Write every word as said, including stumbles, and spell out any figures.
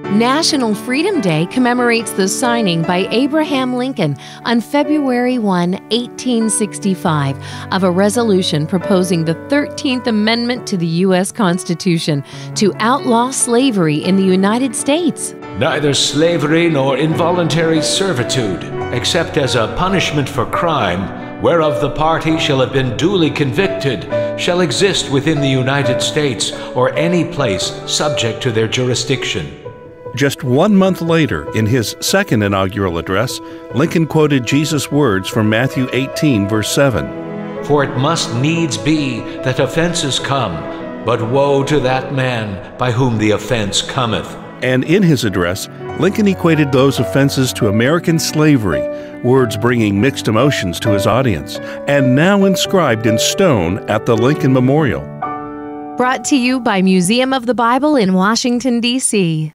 National Freedom Day commemorates the signing by Abraham Lincoln on February first, eighteen sixty-five, of a resolution proposing the thirteenth Amendment to the U S Constitution to outlaw slavery in the United States. Neither slavery nor involuntary servitude, except as a punishment for crime, whereof the party shall have been duly convicted, shall exist within the United States or any place subject to their jurisdiction. Just one month later, in his second inaugural address, Lincoln quoted Jesus' words from Matthew eighteen, verse seven. For it must needs be that offences come, but woe to that man by whom the offense cometh. And in his address, Lincoln equated those offenses to American slavery, words bringing mixed emotions to his audience, and now inscribed in stone at the Lincoln Memorial. Brought to you by Museum of the Bible in Washington, D C